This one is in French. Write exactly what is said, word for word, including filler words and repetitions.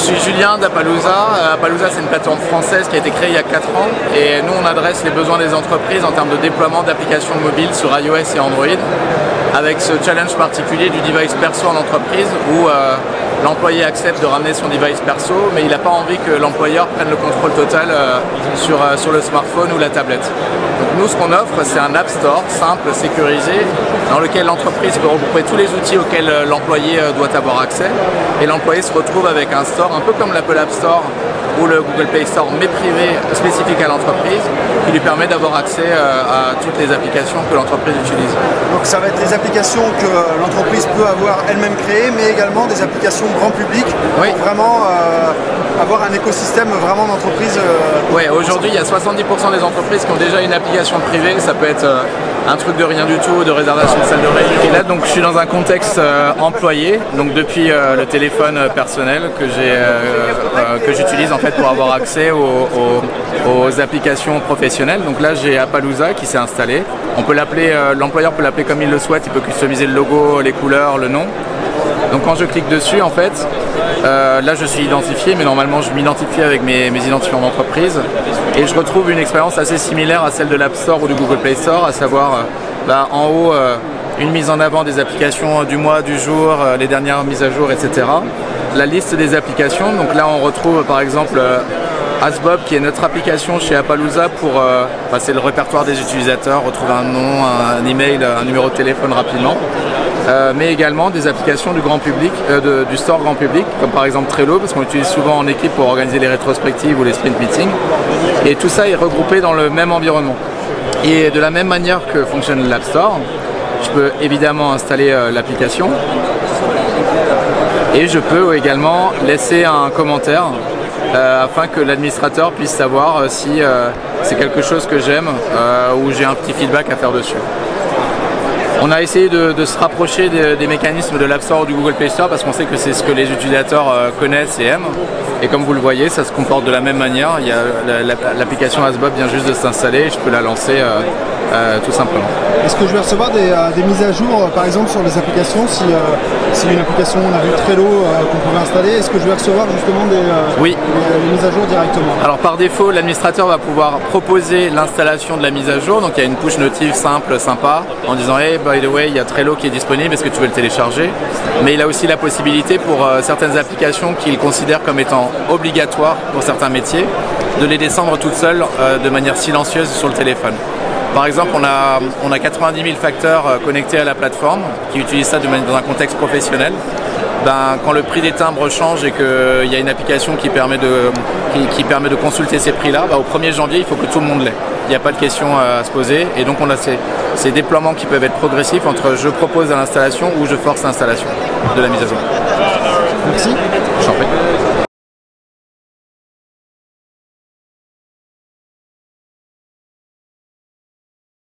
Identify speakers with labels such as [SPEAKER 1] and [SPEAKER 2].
[SPEAKER 1] suis Julien d'Apalooza. Apalooza, c'est une plateforme française qui a été créée il y a quatre ans et nous on adresse les besoins des entreprises en termes de déploiement d'applications mobiles sur iOS et Android avec ce challenge particulier du device perso en entreprise où euh, l'employé accepte de ramener son device perso mais il n'a pas envie que l'employeur prenne le contrôle total euh, sur, euh, sur le smartphone ou la tablette. Donc nous ce qu'on offre c'est un App Store simple, sécurisé, dans lequel l'entreprise peut regrouper tous les outils auxquels euh, l'employé euh, doit avoir accès et l'employé se retrouve avec un store un peu comme l'Apple App Store ou le Google Play Store mais privé spécifique à l'entreprise qui lui permet d'avoir accès euh, à toutes les applications que l'entreprise utilise.
[SPEAKER 2] Donc ça va être des applications que l'entreprise peut avoir elle-même créées mais également des applications grand public
[SPEAKER 1] oui.
[SPEAKER 2] pour vraiment euh, avoir un écosystème vraiment d'entreprise. Euh,
[SPEAKER 1] oui, aujourd'hui il y a soixante-dix pour cent des entreprises qui ont déjà une application privée, ça peut être euh, un truc de rien du tout, de réservation de salle de réunion. Et là donc je suis dans un contexte euh, employé, donc depuis euh, le téléphone euh, personnel que j'ai euh, euh, que j'utilise en fait pour avoir accès aux, aux, aux applications professionnelles. Donc là j'ai Apalooza qui s'est installé. On peut l'appeler, euh, l'employeur peut l'appeler comme il le souhaite, il peut customiser le logo, les couleurs, le nom. Donc quand je clique dessus en fait, euh, là je suis identifié, mais normalement je m'identifie avec mes, mes identifiants d'entreprise et je retrouve une expérience assez similaire à celle de l'App Store ou du Google Play Store, à savoir euh, bah, en haut euh, une mise en avant des applications du mois, du jour, euh, les dernières mises à jour, et cetera. La liste des applications, donc là on retrouve par exemple euh, AskBob qui est notre application chez Apalooza pour euh, passer le répertoire des utilisateurs, retrouver un nom, un, un email, un numéro de téléphone rapidement. Euh, mais également des applications du grand public, euh, de, du store grand public, comme par exemple Trello, parce qu'on l'utilise souvent en équipe pour organiser les rétrospectives ou les sprint meetings. Et tout ça est regroupé dans le même environnement. Et de la même manière que fonctionne l'App Store, je peux évidemment installer euh, l'application et je peux également laisser un commentaire euh, afin que l'administrateur puisse savoir euh, si euh, c'est quelque chose que j'aime euh, ou j'ai un petit feedback à faire dessus. On a essayé de, de se rapprocher des, des mécanismes de l'App Store ou du Google Play Store parce qu'on sait que c'est ce que les utilisateurs euh, connaissent et aiment. Et comme vous le voyez, ça se comporte de la même manière. Il y a l'application AskBob vient juste de s'installer et je peux la lancer euh, euh, tout simplement.
[SPEAKER 2] Est-ce que je vais recevoir des, euh, des mises à jour, euh, par exemple sur les applications, si, euh, si une application, on a vu Trello euh, qu'on pouvait installer, est-ce que je vais recevoir justement des, euh,
[SPEAKER 1] oui.
[SPEAKER 2] des, des mises à jour directement?
[SPEAKER 1] Alors par défaut, l'administrateur va pouvoir proposer l'installation de la mise à jour. Donc il y a une push notif simple, sympa, en disant hey, by the way, il y a Trello qui est disponible, est-ce que tu veux le télécharger? Mais il a aussi la possibilité pour euh, certaines applications qu'il considère comme étant obligatoires pour certains métiers, de les descendre toutes seules euh, de manière silencieuse sur le téléphone. Par exemple, on a, on a quatre-vingt-dix mille facteurs euh, connectés à la plateforme qui utilisent ça de manière, dans un contexte professionnel. Ben, quand le prix des timbres change et qu'il y a une application qui permet de, qui, qui permet de consulter ces prix-là, ben, au premier janvier, il faut que tout le monde l'ait. Il n'y a pas de question à se poser et donc on a ces, ces déploiements qui peuvent être progressifs entre je propose à l'installation ou je force l'installation de la mise à jour.
[SPEAKER 2] Merci.
[SPEAKER 1] J'en prie.